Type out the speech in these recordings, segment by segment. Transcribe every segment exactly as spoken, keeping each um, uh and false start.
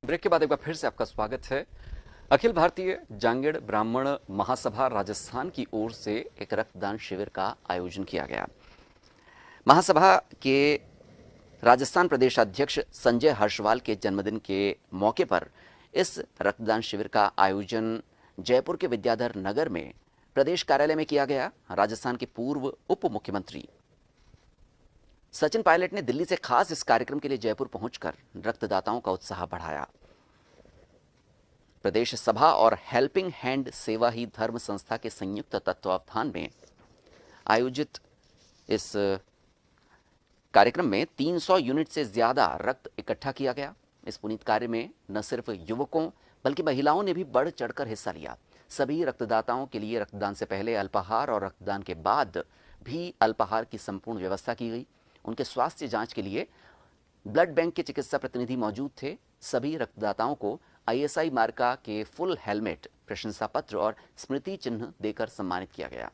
Break के बाद एक बार फिर से आपका स्वागत है। अखिल भारतीय जांगेड़ ब्राह्मण महासभा राजस्थान की ओर से एक रक्तदान शिविर का आयोजन किया गया। महासभा के राजस्थान प्रदेश अध्यक्ष संजय हर्षवाल के जन्मदिन के मौके पर इस रक्तदान शिविर का आयोजन जयपुर के विद्याधर नगर में प्रदेश कार्यालय में किया गया। राजस्थान के पूर्व उप मुख्यमंत्री सचिन पायलट ने दिल्ली से खास इस कार्यक्रम के लिए जयपुर पहुंचकर रक्तदाताओं का उत्साह बढ़ाया। प्रदेश सभा और हेल्पिंग हैंड सेवा ही धर्म संस्था के संयुक्त तत्वावधान में आयोजित इस कार्यक्रम में तीन सौ यूनिट से ज्यादा रक्त इकट्ठा किया गया। इस पुनीत कार्य में न सिर्फ युवकों बल्कि महिलाओं ने भी बढ़ चढ़कर हिस्सा लिया। सभी रक्तदाताओं के लिए रक्तदान से पहले अल्पाहार और रक्तदान के बाद भी अल्पाहार की संपूर्ण व्यवस्था की गई। उनके स्वास्थ्य जांच के लिए ब्लड बैंक के चिकित्सा प्रतिनिधि मौजूद थे। सभी रक्तदाताओं को आईएसआई मार्का के फुल हेलमेट, प्रशंसा पत्र और स्मृति चिन्ह देकर सम्मानित किया गया।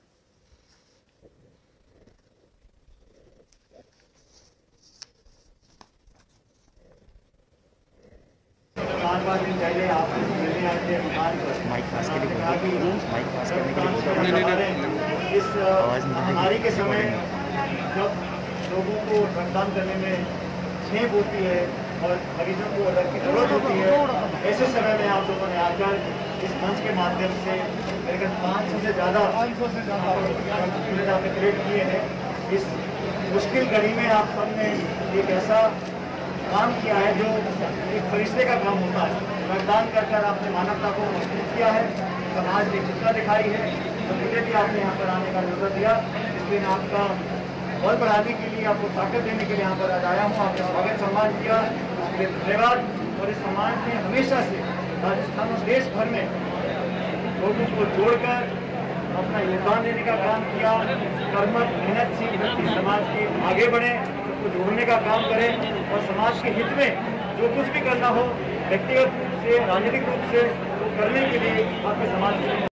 माइक पास के लिए माइक पास करने के लिए इस महामारी के समय जब लोगों को रक्तदान करने में छेप होती है और मरीजों को रक्त की जरूरत होती है, ऐसे समय में आप लोगों ने आकर इस मंच के माध्यम से करीब पाँच सौ से ज़्यादा क्रिएट किए हैं। इस मुश्किल घड़ी में आप सबने एक ऐसा काम किया है जो एक फरिश्ते का काम होता है। रक्तदान कर कर आपने मानवता को मजबूत किया है, समाज की चिंता दिखाई है, तो मुझे भी आपने यहाँ पर आने का जरूरत दिया। इसलिए मैं आपका बल बढ़ाने के लिए, आपको ताकत देने के लिए यहाँ पर आज आया हूँ। आपने स्वागत सम्मान किया, उसके लिए धन्यवाद। और इस समाज ने हमेशा से राजस्थान और देश भर में लोगों को जोड़कर अपना योगदान देने का काम किया। कर्मठ मेहनतशील व्यक्ति समाज के आगे बढ़े, सबको जोड़ने का काम करें और समाज के हित में जो कुछ भी करना हो व्यक्तिगत रूप से, राजनीतिक रूप से, तो करने के लिए आपके समाज